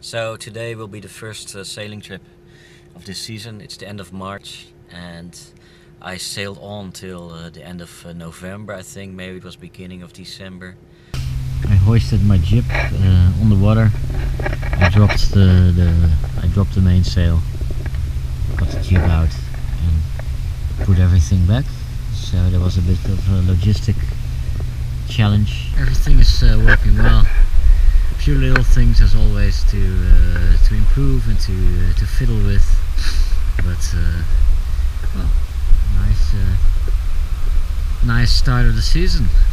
So today will be the first sailing trip of this season. It's the end of March and I sailed on till the end of November, I think. Maybe it was beginning of December. I hoisted my jib on the water. I dropped the mainsail, got the jib out and put everything back. So there was a bit of a logistic challenge. Everything is working well. A few little things as always to improve and to fiddle with, but well, nice start of the season.